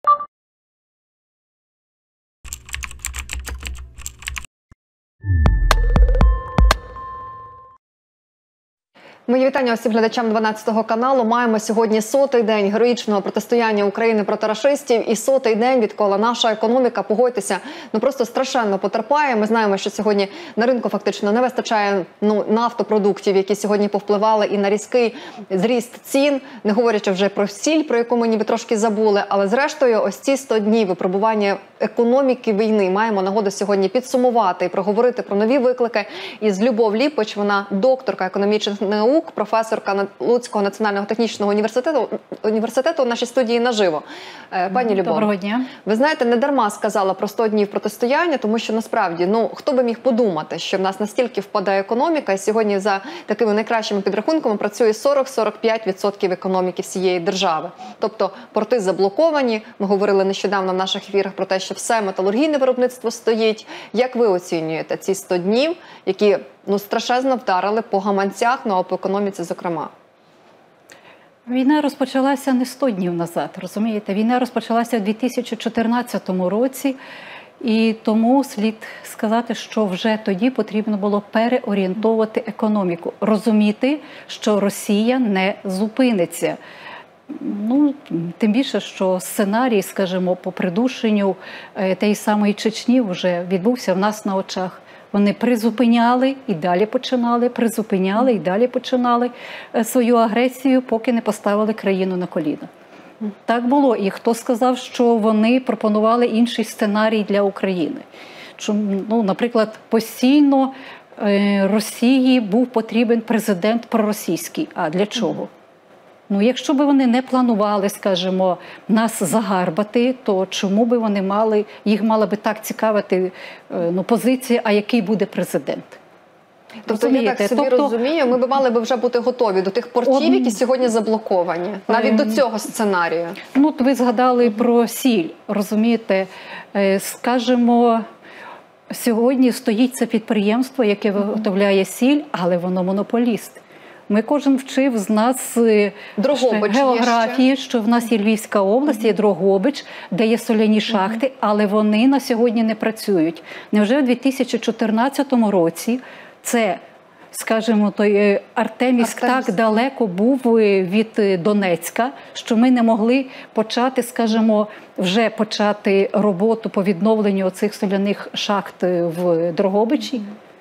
Мої вітання усім глядачам 12 каналу. Маємо сьогодні 100-й день героїчного протистояння України проти рашистів і 100-й день, відколи наша економіка, погодьтеся, просто страшенно потерпає. Ми знаємо, що сьогодні на ринку фактично не вистачає нафтопродуктів, які сьогодні повпливали і на різкий зріст цін, не говорячи вже про сіль, про яку ми ніби трошки забули. Але зрештою, ось ці 100 днів випробування економіки війни маємо нагоду сьогодні підсумувати і проговорити про нові виклики із Любов Ліпоч. Вона докторка економічних наук, професорка Луцького національного технічного університету в нашій студії наживо. Пані Любов, доброго дня. Ви знаєте, не дарма сказала про 100 днів протистояння, тому що насправді, хто би міг подумати, що в нас настільки впадає економіка, і сьогодні за такими найкращими підрахунками працює 40-45% економіки всієї держави. Тобто порти заблоковані, ми говорили нещодавно в наших ефірах про те, що все металургійне виробництво стоїть. Як ви оцінюєте ці 100 днів, які страшезно вдарили по гаманцях, а по економіці зокрема? Війна розпочалася не 100 днів назад, розумієте? Війна розпочалася у 2014 році, і тому слід сказати, що вже тоді потрібно було переорієнтовувати економіку, розуміти, що Росія не зупиниться. Тим більше, що сценарій, скажімо, по придушенню тієї самої Чечні вже відбувся в нас на очах. Вони призупиняли і далі починали, призупиняли і далі починали свою агресію, поки не поставили країну на коліна. Так було. І хто сказав, що вони пропонували інший сценарій для України? Наприклад, постійно Росії був потрібен президент проросійський. А для чого? Якщо б вони не планували, скажімо, нас загарбати, то чому б вони їх мала би так цікавити позиція, а який буде президент? Тобто, я так собі розумію, ми б мали вже бути готові до тих портів, які сьогодні заблоковані, навіть до цього сценарію. Ви згадали про сіль, розумієте, скажімо, сьогодні стоїть це підприємство, яке виготовляє сіль, але воно монополіст. Ми кожен вчив з нас географії, що в нас є Львівська область, є Дрогобич, де є соляні шахти, але вони на сьогодні не працюють. Невже у 2014 році це, скажімо, той Артемівськ так далеко був від Донецька, що ми не могли почати, скажімо, вже почати роботу по відновленню цих соляних шахт в Дрогобичі?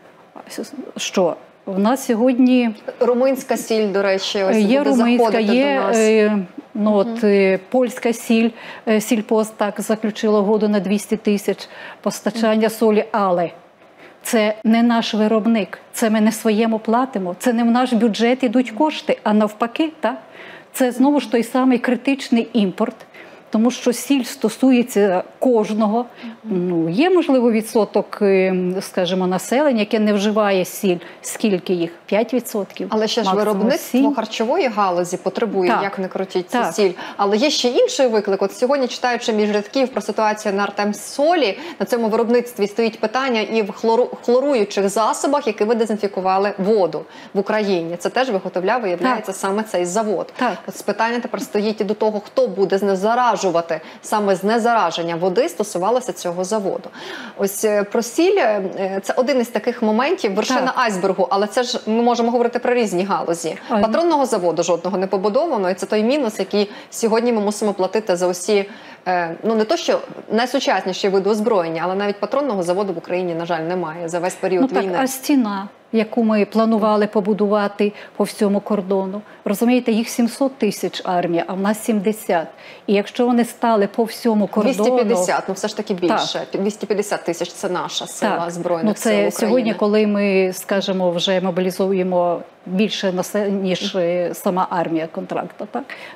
Що? У нас сьогодні... Румунська сіль, до речі, ось є буде румунська, є до нас. Польська сіль, сільпост так заключила угоду на 200 тисяч постачання солі, але це не наш виробник, це ми не своєму платимо, це не в наш бюджет йдуть кошти, а навпаки, так? Це знову ж той самий критичний імпорт. Тому що сіль стосується кожного. Є, можливо, відсоток, скажімо, населення, яке не вживає сіль. Скільки їх? 5%? Але ще ж виробництво харчової галузі потребує, як не крутіть цю сіль. Але є ще інший виклик. От сьогодні, читаючи між рядків про ситуацію на Артемсолі, на цьому виробництві стоїть питання і в хлоруючих засобах, які ви дезінфікували воду в Україні. Це теж виготовляв, виявляється, саме цей завод. От питання тепер стоїть і до того, хто буде знезаражувати саме знезараження води стосувалося цього заводу. Ось про сіль – це один із таких моментів, вершина айсбергу, але це ж ми можемо говорити про різні галузі. Патронного заводу жодного не побудовано, і це той мінус, який сьогодні ми мусимо платити за усі, не то що найсучасніші види озброєння, але навіть патронного заводу в Україні, на жаль, немає за весь період війни. А стіна, яку ми планували побудувати по всьому кордону. Розумієте, їх 700 тисяч армія, а в нас 70. І якщо вони стали по всьому кордону... 250, все ж таки більше. 250 тисяч – це наша сила Збройних сил України. Сьогодні, коли ми, скажімо, вже мобілізуємо більше населення, ніж сама армія контракту,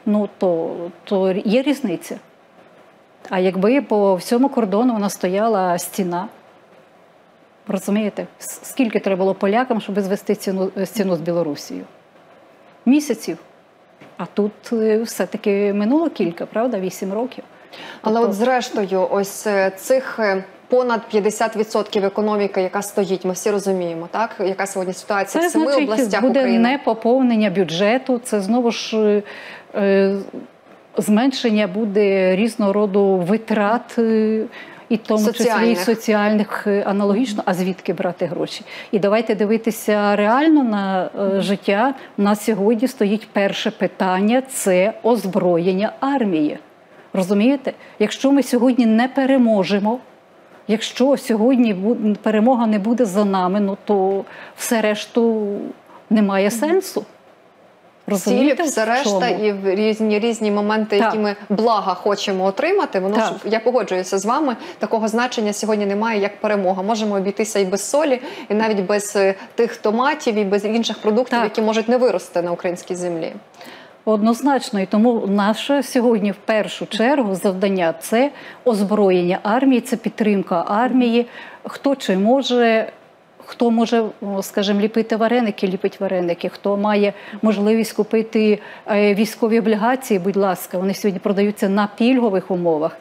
то є різниця. А якби по всьому кордону вона стояла стіна, розумієте, скільки треба було полякам, щоб звести стіну з Білорусією? Місяців. А тут все-таки минуло кілька, правда? 8 років. Але от зрештою, ось цих понад 50% економіки, яка стоїть, ми всі розуміємо, так? Яка сьогодні ситуація в 7 областях України? Це, значить, буде непоповнення бюджету, це знову ж зменшення буде різного роду витрат, і в тому числі і соціальних аналогічно, а звідки брати гроші. І давайте дивитися реально на життя. У нас сьогодні стоїть перше питання – це озброєння армії. Розумієте? Якщо ми сьогодні не переможемо, якщо сьогодні перемога не буде за нами, ну то все решту немає сенсу. Розумієте, все решта і в різні моменти, які ми блага хочемо отримати, воно ж, я погоджуюся з вами, такого значення сьогодні немає, як перемога. Можемо обійтися і без солі, і навіть без тих томатів, і без інших продуктів, які можуть не вирости на українській землі. Однозначно, і тому наше сьогодні в першу чергу завдання – це озброєння армії, це підтримка армії. Хто чи може, хто може, скажімо, ліпити вареники, ліпить вареники, хто має можливість купити військові облігації, будь ласка, вони сьогодні продаються на пільгових умовах.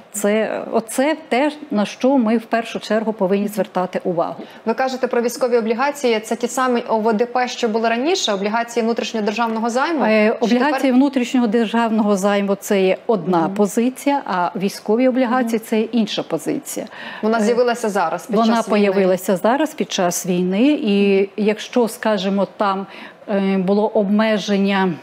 Оце те, на що ми в першу чергу повинні звертати увагу. Ви кажете про військові облігації, це ті самі ОВДП, що були раніше, облігації внутрішнього державного займу? Облігації внутрішнього державного займу – це є одна позиція, а військові облігації – це інша позиція. Вона з'явилася зараз, під час війни? Вона з'явилася зараз, під час війни, і якщо, скажімо, там було обмеження,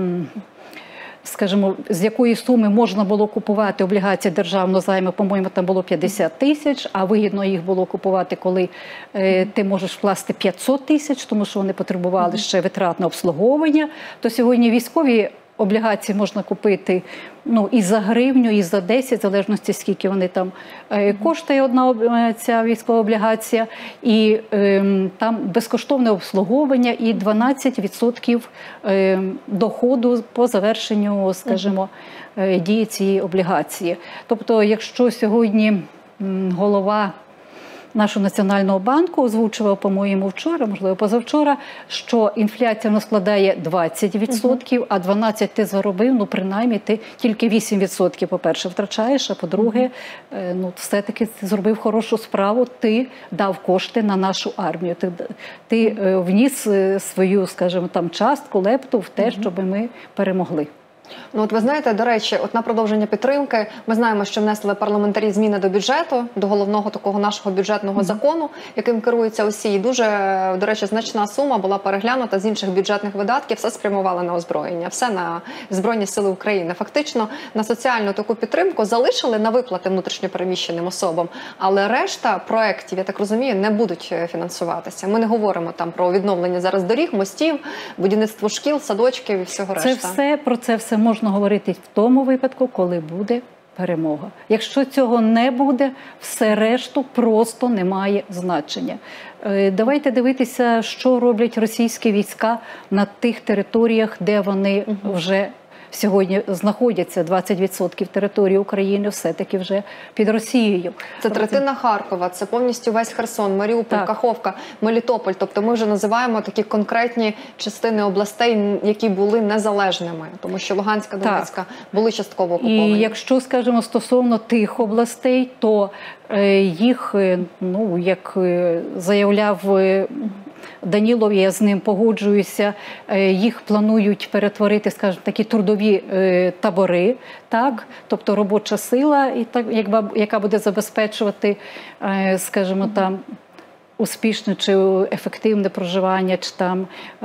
скажімо, з якої суми можна було купувати облігації державного займу, по-моєму, там було 50 тисяч, а вигідно їх було купувати, коли ти можеш вкласти 500 тисяч, тому що вони потребували ще витрат на обслуговування, то сьогодні військові облігації можна купити і за гривню, і за 10, в залежності, скільки вони там коштує одна ця військова облігація. І там безкоштовне обслуговування і 12% доходу по завершенню, скажімо, дії цієї облігації. Тобто, якщо сьогодні голова нашого Національного банку озвучував, по-моєму, вчора, можливо, позавчора, що інфляція складає 20%, а 12% ти заробив, принаймні ти тільки 8%, по-перше, втрачаєш, а по-друге, все-таки ти зробив хорошу справу, ти дав кошти на нашу армію, ти вніс свою, скажімо, там частку, лепту в те, щоб ми перемогли. Ну, от ви знаєте, до речі, от на продовження підтримки, ми знаємо, що внесли парламентарі зміни до бюджету, до головного такого нашого бюджетного закону, яким керуються усі. І дуже, до речі, значна сума була переглянута з інших бюджетних видатків, все спрямували на озброєння, все на Збройні Сили України. Фактично, на соціальну таку підтримку залишили на виплати внутрішньопереміщеним особам, але решта проєктів, я так розумію, не будуть фінансуватися. Ми не говоримо там про відновлення зараз доріг, мостів, будівництво шкіл, садочків і всього решта. Про це все можна говорити в тому випадку, коли буде перемога. Якщо цього не буде, все решту просто не має значення. Давайте дивитися, що роблять російські війська на тих територіях, де вони вже сьогодні знаходяться. 20% території України все-таки вже під Росією. Це третина Харкова, це повністю весь Херсон, Маріуполь, Каховка, Мелітополь. Тобто ми вже називаємо такі конкретні частини областей, які були незалежними, тому що Луганська, Донецька були частково окуповані. І якщо, скажімо, стосовно тих областей, то їх, як заявляв Данілов, я з ним погоджуюся, їх планують перетворити, скажімо, такі трудові табори, так? Тобто робоча сила, яка буде забезпечувати, скажімо, там успішне чи ефективне проживання, чи там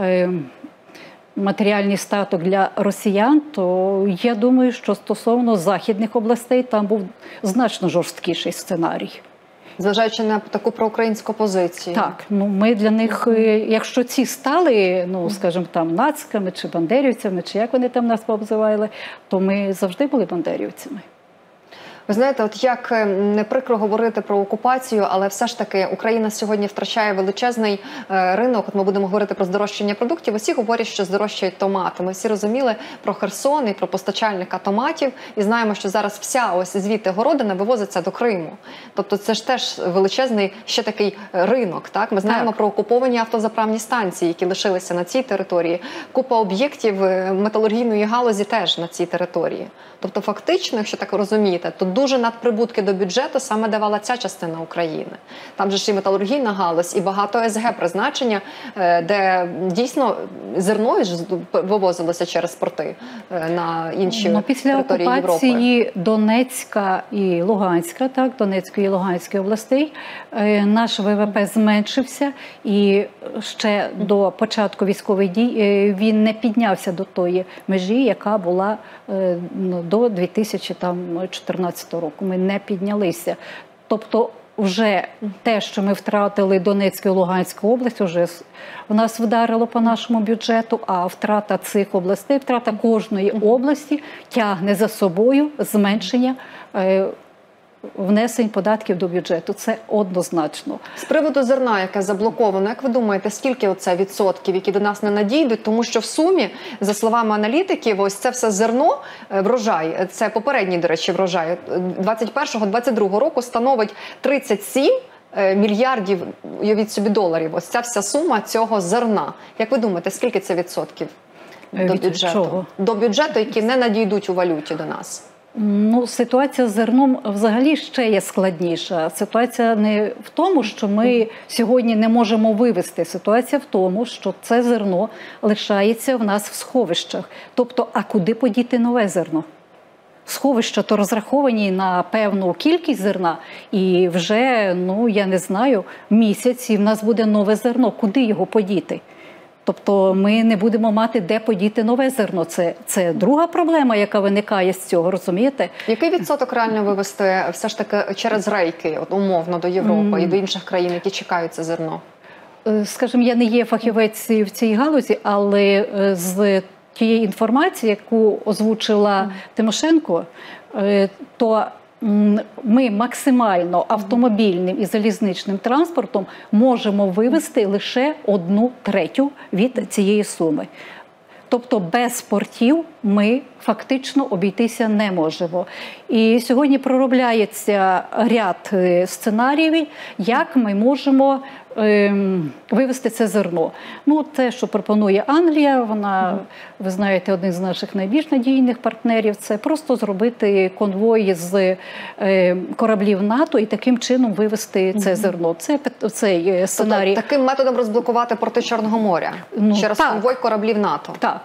матеріальний статок для росіян, то я думаю, що стосовно західних областей там був значно жорсткіший сценарій. Зважаючи на таку проукраїнську позицію. Так, ми для них, якщо ці стали, скажімо, там нациками чи бандерівцями, чи як вони там нас обзивали, то ми завжди були бандерівцями. Ви знаєте, от як не прикро говорити про окупацію, але все ж таки Україна сьогодні втрачає величезний ринок. От ми будемо говорити про здорожчання продуктів. Усі говорять, що здорожчають томати. Ми всі розуміли про Херсон і про постачальника томатів. І знаємо, що зараз вся ось звідти городина вивозиться до Криму. Тобто це ж теж величезний ще такий ринок. Так? Ми знаємо про окуповані автозаправні станції, які лишилися на цій території. Купа об'єктів металургійної галузі теж на цій території. Тобто фактично, якщо так розумієте, то дуже надприбутки до бюджету саме давала ця частина України. Там же ж і металургійна галузь, і багато СГ призначення, де дійсно зерно вивозилося через порти на інші території Європи. Після окупації Донецька і Луганська, Донецької і Луганської областей, наш ВВП зменшився, і ще до початку військових дій він не піднявся до тої межі, яка була до 2014 року. Ми не піднялися. Тобто вже те, що ми втратили Донецьку і Луганську область, вже в нас вдарило по нашому бюджету, а втрата цих областей, втрата кожної області тягне за собою зменшення внесень податків до бюджету. Це однозначно. З приводу зерна, яке заблоковано, як ви думаєте, скільки оце відсотків, які до нас не надійдуть? Тому що в сумі, за словами аналітиків, ось це все зерно, врожай, це попередній, до речі, врожай, 21-22 року становить 37 мільярдів, уявіть собі, доларів. Ось ця вся сума цього зерна. Як ви думаєте, скільки це відсотків до бюджету? Чого? До бюджету, які не надійдуть у валюті до нас. Ну, ситуація з зерном взагалі ще є складніша. Ситуація не в тому, що ми сьогодні не можемо вивезти. Ситуація в тому, що це зерно лишається в нас в сховищах. Тобто, а куди подіти нове зерно? Сховища то розраховані на певну кількість зерна, і вже, ну, я не знаю, місяць, і в нас буде нове зерно. Куди його подіти? Тобто ми не будемо мати, де подіти нове зерно. Це друга проблема, яка виникає з цього, розумієте? Який відсоток реально вивезти все ж таки через рейки, от, умовно, до Європи і до інших країн, які чекають це зерно? Скажімо, я не є фахівець в цій галузі, але з тієї інформації, яку озвучила Тимошенко, то ми максимально автомобільним і залізничним транспортом можемо вивезти лише 1/3 від цієї суми. Тобто без портів ми фактично обійтися не можемо. І сьогодні проробляється ряд сценаріїв, як ми можемо вивести це зерно. Ну, те, що пропонує Англія, вона, ви знаєте, один з наших найбільш надійних партнерів, це просто зробити конвой з кораблів НАТО і таким чином вивести це зерно. Це цей сценарій. Тобто, таким методом розблокувати порти Чорного моря? Через конвой кораблів НАТО? Так.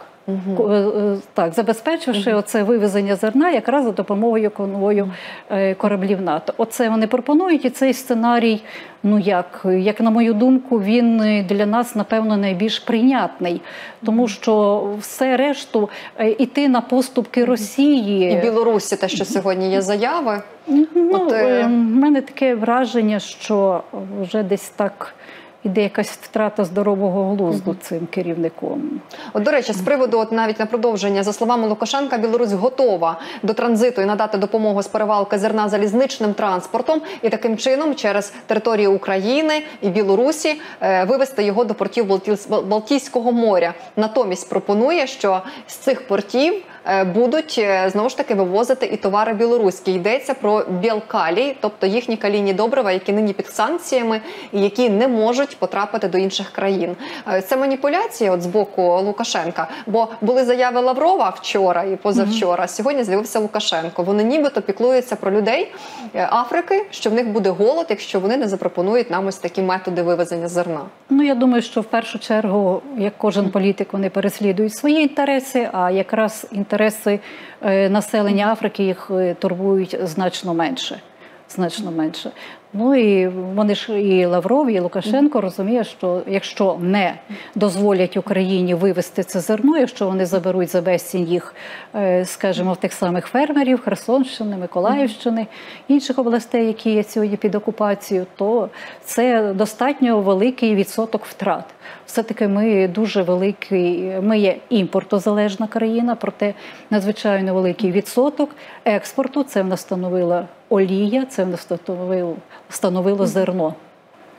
Так, забезпечивши оце вивезення зерна якраз за допомогою конвою кораблів НАТО. Оце вони пропонують, і цей сценарій, ну як на мою думку, він для нас, напевно, найбільш прийнятний. Тому що все решту, іти на поступки Росії... І Білорусі, те, що сьогодні є заяви. Ну, в мене таке враження, що вже десь так... іде якась втрата здорового глузду цим керівником. От, до речі, з приводу, навіть на продовження, за словами Лукашенка, Білорусь готова до транзиту і надати допомогу з перевалки зерна залізничним транспортом і таким чином через територію України і Білорусі вивести його до портів Балтійського моря. Натомість пропонує, що з цих портів будуть, знову ж таки, вивозити і товари білоруські. Йдеться про біокалій, тобто їхні калійні добрива, які нині під санкціями і які не можуть потрапити до інших країн. Це маніпуляція з боку Лукашенка, бо були заяви Лаврова вчора і позавчора, сьогодні з'явився Лукашенко. Вони нібито піклуються про людей Африки, що в них буде голод, якщо вони не запропонують нам ось такі методи вивезення зерна. Ну, я думаю, що в першу чергу, як кожен політик, вони переслідують свої інтереси, а якраз інтереси населення Африки їх турбують значно менше. Значно менше. Ну і вони ж, і Лавров, і Лукашенко розуміють, що якщо не дозволять Україні вивезти це зерно, якщо вони заберуть за безцінь їх, скажімо, в тих самих фермерів Херсонщини, Миколаївщини, інших областей, які є сьогодні під окупацією, то це достатньо великий відсоток втрат. Все-таки ми дуже великий, ми є імпортозалежна країна, проте надзвичайно великий відсоток експорту, це в нас становила олія, це в нас становило зерно.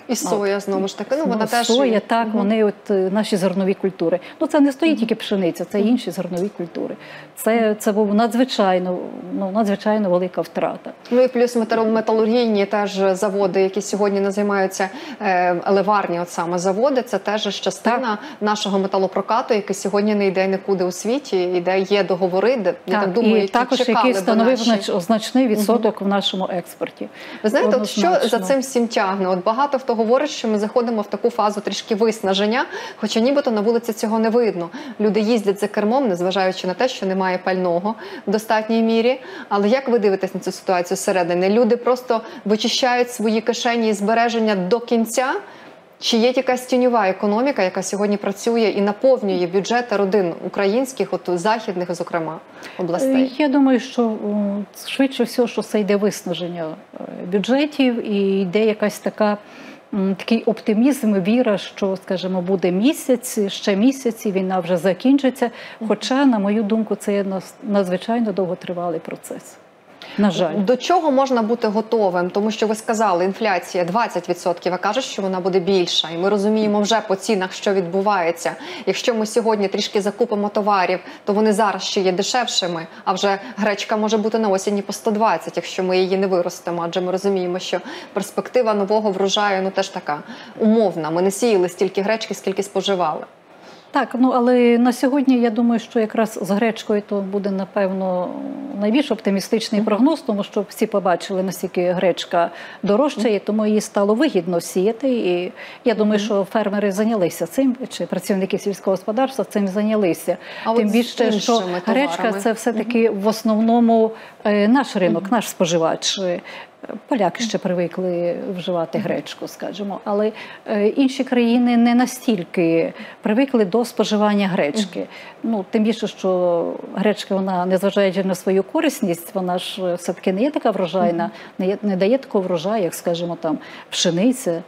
І соя, знову ж таки, вона теж... Соя, так, вони от наші зернові культури. Це не стоїть тільки пшениця, це інші зернові культури. Це був надзвичайно велика втрата. Ну і плюс металургійні теж заводи, які сьогодні не займаються, елеварні от саме заводи, це теж частина нашого металопрокату, який сьогодні не йде нікуди у світі, і де є договори, де, я так думаю, які також який становив значний відсоток в нашому експорті. Ви знаєте, от що за цим всім тягне? От багато хто говорить, що ми заходимо в таку фазу трішки виснаження, хоча нібито на вулиці цього не видно. Люди їздять за кермом, незважаючи на те, що немає пального в достатній мірі. Але як ви дивитесь на цю ситуацію зсередини? Люди просто вичищають свої кишені і збереження до кінця? Чи є якась тіньова економіка, яка сьогодні працює і наповнює бюджети родин українських, от західних, зокрема, областей? Я думаю, що швидше всього, що це йде виснаження бюджетів і йде якась такий оптимізм, віра, що, скажімо, буде місяць, ще місяць, і війна вже закінчиться. Хоча, на мою думку, це є надзвичайно довготривалий процес. На жаль. До чого можна бути готовим? Тому що ви сказали, інфляція 20%, а кажуть, що вона буде більша. І ми розуміємо вже по цінах, що відбувається. Якщо ми сьогодні трішки закупимо товарів, то вони зараз ще є дешевшими, а вже гречка може бути на осінні по 120, якщо ми її не виростемо. Адже ми розуміємо, що перспектива нового врожаю теж така умовна. Ми не сіяли стільки гречки, скільки споживали. Так, але на сьогодні я думаю, що якраз з гречкою то буде, напевно, найбільш оптимістичний прогноз, тому що всі побачили, наскільки гречка дорожчає, тому її стало вигідно сіяти. І я думаю, що фермери зайнялися цим, чи працівники сільського господарства цим зайнялися. Тим більше, що гречка – це все-таки в основному наш ринок, наш споживач. Поляки ще привикли вживати гречку, скажімо, але інші країни не настільки привикли до споживання гречки. Тим більше, що гречка, вона, незважаючи на свою корисність, вона ж все-таки не є така врожайна, не дає такого врожаю, як, скажімо, там пшениця.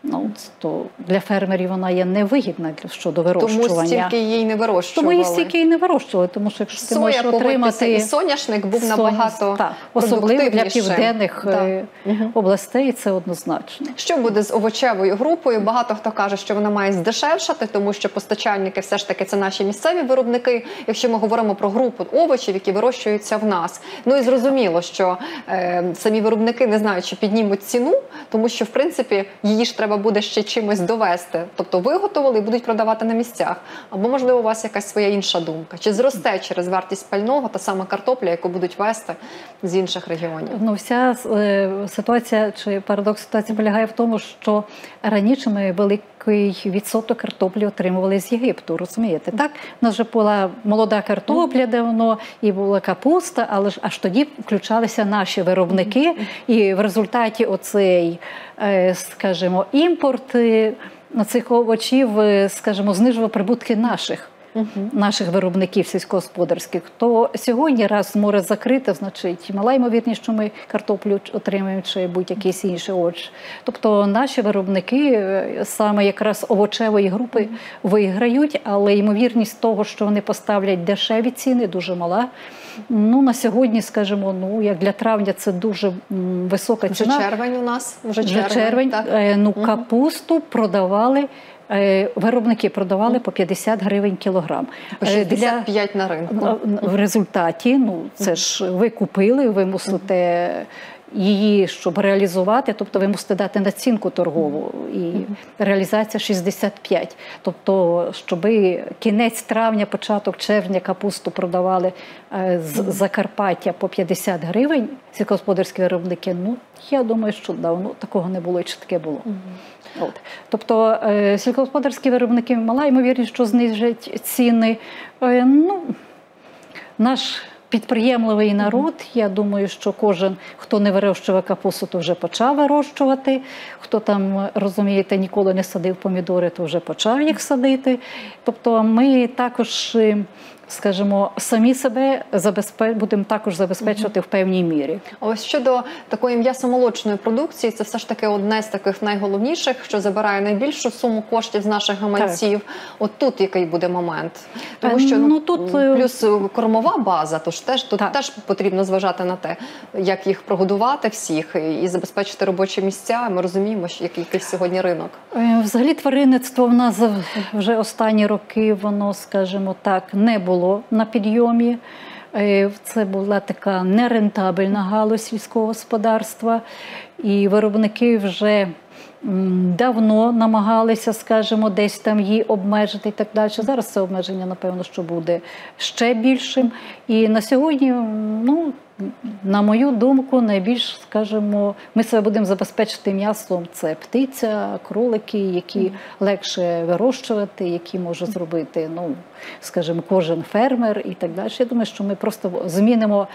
То для фермерів вона є невигідна щодо вирощування. Тому стільки її не вирощували. Тому її стільки і не вирощували, тому що якщо ти можеш отримати... І соняшник був набагато особливо для південних областей, це однозначно. Що буде з овочевою групою? Багато хто каже, що вона має здешевшати, тому що постачальники все ж таки це наші місцеві виробники, якщо ми говоримо про групу овочів, які вирощуються в нас. І зрозуміло, що самі виробники не знають, чи піднімуть ціну, тому що, в принципі, її ж треба буде ще чимось довести. Тобто виготовили і будуть продавати на місцях. Або, можливо, у вас якась своя інша думка. Чи зросте через вартість пального та сама картопля, яку будуть везти з інших регіонів? Вся ситуація, чи парадокс ситуації полягає в тому, що раніше ми великий відсоток картоплі отримували з Єгипту, розумієте? Так, у нас вже була молода картопля давно, і була капуста, але ж аж тоді включалися наші виробники, і в результаті оцей, скажімо, імпорт цих овочів, скажімо, знижував прибутки наших виробників сільськогосподарських. То сьогодні, раз море закрите, значить, мала ймовірність, що ми картоплю отримаємо чи будь-якісь інші овочі. Тобто наші виробники саме якраз овочевої групи виграють, але ймовірність того, що вони поставлять дешеві ціни, дуже мала. На сьогодні, скажімо, як для травня це дуже висока ціна. Вже червень у нас? Вже червень. Капусту продавали, виробники продавали по 50 гривень кілограм. По 65 на ринку. В результаті, це ж ви купили, ви мусите її, щоб реалізувати, тобто ви мусите дати націнку торгову, і реалізація 65. Тобто, щоб кінець травня, початок червня капусту продавали з Закарпаття по 50 гривень, сільськогосподарські виробники, я думаю, що давно такого не було, чи таке було. Тобто, сільськогосподарські виробники мала ймовірність, що знижать ціни. Наш підприємливий народ, я думаю, що кожен, хто не вирощував капусту, то вже почав вирощувати. Хто там, розумієте, ніколи не садив помідори, то вже почав їх садити. Тобто ми також скажімо, самі себе будемо також забезпечувати в певній мірі. А ось щодо такої м'ясомолочної продукції, це все ж таки одне з таких найголовніших, що забирає найбільшу суму коштів з наших гаманців. Так. От тут який буде момент? Тому що тут плюс кормова база, тож тут теж потрібно зважати на те, як їх прогодувати всіх і забезпечити робочі місця. Ми розуміємо, який сьогодні ринок. Взагалі тваринництво в нас вже останні роки, воно, скажімо так, не було на підйомі. Це була така нерентабельна галузь сільського господарства. І виробники вже давно намагалися, скажімо, десь там її обмежити і так далі. Зараз це обмеження, напевно, що буде ще більшим. І на сьогодні, на мою думку, найбільш, скажімо, ми себе будемо забезпечити м'ясом. Це птиця, кролики, які легше вирощувати, які може зробити, скажімо, кожен фермер і так далі. Я думаю, що ми просто змінимо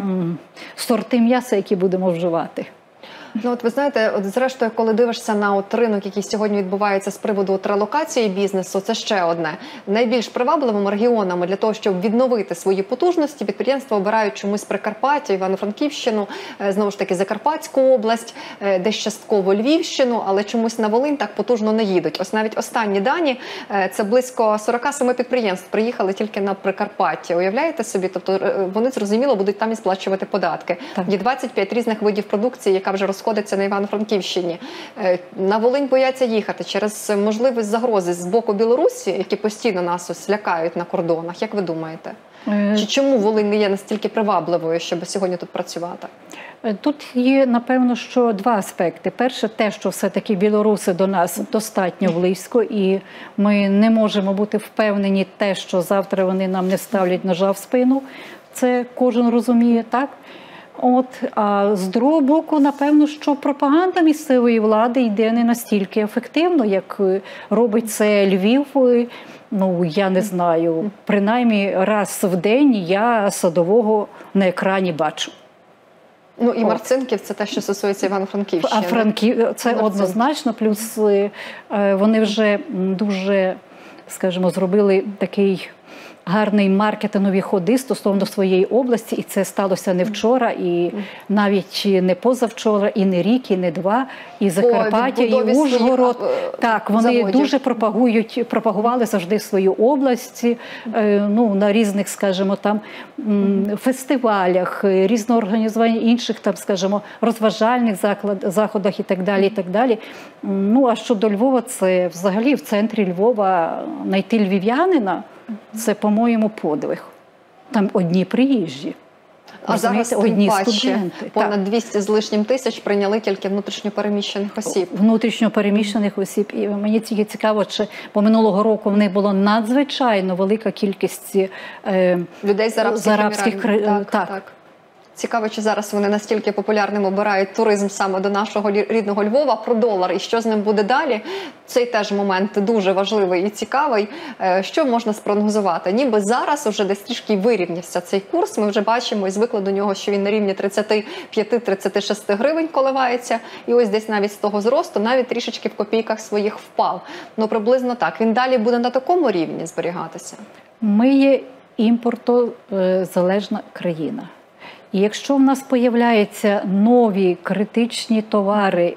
сорти м'яса, які будемо вживати. От ви знаєте, зрештою, коли дивишся на ринок, який сьогодні відбувається з приводу релокації бізнесу, це ще одне. Найбільш привабливими регіонами для того, щоб відновити свої потужності, підприємства обирають чомусь Прикарпаття, Івано-Франківщину, знову ж таки Закарпатську область, десь частково Львівщину, але чомусь на Волинь так потужно не їдуть. Ось навіть останні дані, це близько 47 підприємств приїхали тільки на Прикарпаття. Уявляєте собі? Тобто вони, зрозуміло, будуть там і сплачувати податки. Є 25 різних видів продукції, яка вже розходиться на Івано-Франківщині. На Волинь бояться їхати через можливість загрози з боку Білорусі, які постійно нас ось лякають на кордонах. Як ви думаєте? Чи чому Волинь не є настільки привабливою, щоб сьогодні тут працювати? Тут є, напевно, що два аспекти. Перше, те, що все-таки білоруси до нас достатньо близько, і ми не можемо бути впевнені те, що завтра вони нам не ставлять ножа в спину. Це кожен розуміє, так? А з другого боку, напевно, що пропаганда місцевої влади йде не настільки ефективно, як робить це Львів. Я не знаю, принаймні раз в день я Садового на екрані бачу. І Марцинків – це те, що стосується Івано-Франківщини. Це однозначно, плюс вони вже дуже, скажімо, зробили такий гарний маркетингові ходи стосовно своєї області, і це сталося не вчора, і навіть не позавчора, і не рік, і не два, і Закарпаття, і Ужгород. Так, вони дуже пропагували завжди свою область, на різних, скажімо, там фестивалях, різноорганізованих інших, там, скажімо, розважальних заходах і так далі, і так далі. А щодо Львова, це взагалі в центрі Львова знайти львів'янина, це, по-моєму, подвиг. Там одні приїжджі. А зараз одні студенти. Понад 200 з лишнім тисяч прийняли тільки внутрішньопереміщених осіб. Внутрішньопереміщених осіб. І мені тільки цікаво, бо минулого року в них було надзвичайно велика кількість людей з арабських країн. Так. Цікаво, чи зараз вони настільки популярним обирають туризм саме до нашого рідного Львова, про долар і що з ним буде далі. Цей теж момент дуже важливий і цікавий. Що можна спрогнозувати? Ніби зараз вже десь трішки вирівнявся цей курс. Ми вже бачимо і звикли до нього, що він на рівні 35-36 гривень коливається. І ось десь навіть з того зросту навіть трішечки в копійках своїх впав. Приблизно так. Він далі буде на такому рівні зберігатися? Ми є імпортозалежна країна. І якщо в нас появляються нові критичні товари,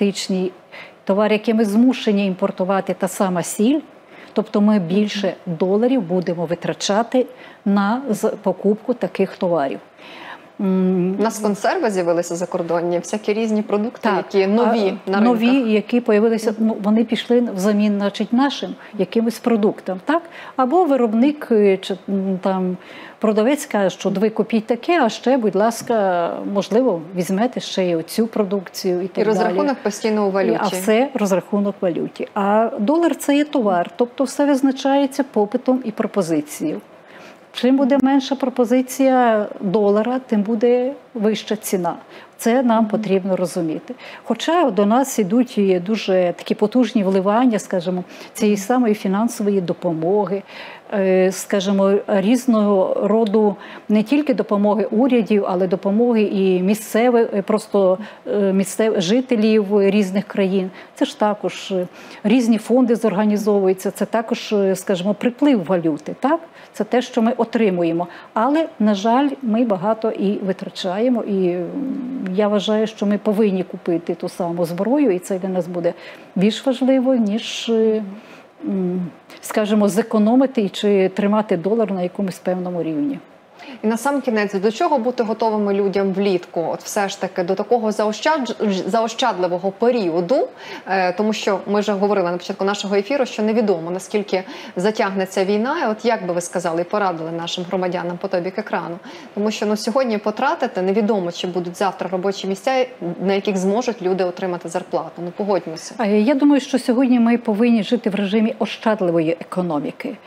які ми змушені імпортувати, та сама сіль, тобто ми більше доларів будемо витрачати на покупку таких товарів. У нас консерви з'явилися закордонні, всякі різні продукти, які нові на ринках. Нові, які з'явилися, вони пішли взамін, нашим якимось продуктам, так? Або виробник, чи там продавець каже, що ви купіть таке, а ще, будь ласка, можливо, візьмете ще й оцю продукцію і так далі. І розрахунок постійно у валюті. А все розрахунок в валюті. А долар – це є товар, тобто все визначається попитом і пропозицією. Чим буде менша пропозиція долара, тим буде вища ціна. Це нам потрібно розуміти. Хоча до нас ідуть дуже такі потужні вливання, скажімо, цієї самої фінансової допомоги, скажімо, різного роду не тільки допомоги урядів, але допомоги і місцевих, просто жителів різних країн. Це ж також різні фонди зорганізовуються, це також, скажімо, приплив валюти, так? Це те, що ми отримуємо. Але, на жаль, ми багато і витрачаємо, і я вважаю, що ми повинні купити ту саму зброю, і це для нас буде більш важливо, ніж, скажімо, зекономити чи тримати долар на якомусь певному рівні. І на сам кінець, до чого бути готовими людям влітку? От все ж таки до такого заощадливого періоду, тому що ми вже говорили на початку нашого ефіру, що невідомо, наскільки затягнеться війна. І от як би ви сказали і порадили нашим громадянам по той бік екрану? Тому що сьогодні потратити невідомо, чи будуть завтра робочі місця, на яких зможуть люди отримати зарплату. Погодьмося. Я думаю, що сьогодні ми повинні жити в режимі ощадливої економіки.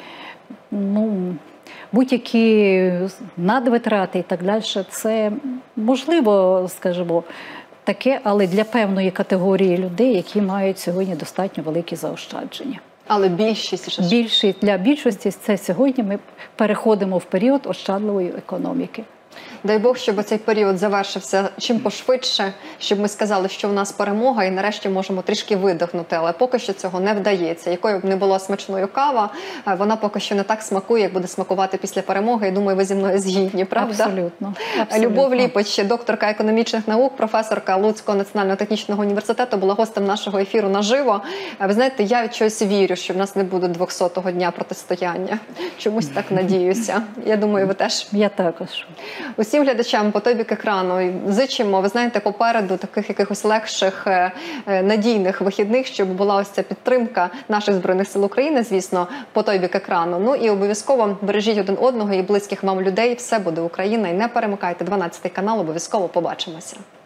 Будь-які надвитрати і так далі, це можливо, скажімо, таке, але для певної категорії людей, які мають сьогодні достатньо великі заощадження. Але для більшості це сьогодні ми переходимо в період ощадливої економіки. Дай Бог, щоб цей період завершився чим пошвидше, щоб ми сказали, що в нас перемога і нарешті можемо трішки видихнути. Але поки що цього не вдається. Якою б не була смачною кава, вона поки що не так смакує, як буде смакувати після перемоги. І думаю, ви зі мною згідні, правда? Абсолютно. Любов Ліпич, докторка економічних наук, професорка Луцького національного технічного університету, була гостем нашого ефіру наживо. Ви знаєте, я від чогось вірю, що в нас не буде 200-го дня протистояння. Чомусь так надіюся. Я думаю, ви теж. Я також. Усім глядачам по той бік екрану зичимо, ви знаєте, попереду таких якихось легших, надійних вихідних, щоб була ось ця підтримка наших Збройних сил України, звісно, по той бік екрану. І обов'язково бережіть один одного і близьких вам людей. Все буде Україна. І не перемикайте 12-й канал, обов'язково побачимося.